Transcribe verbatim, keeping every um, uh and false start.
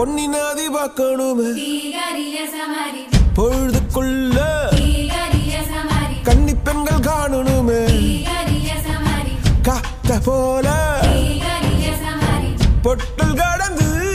பொன்னி நாதி பார்க்கணுமே பொழுதுக்குள்ள கன்னி பெண்கள் காணணுமே காத்த போல பொட்டல் கடந்து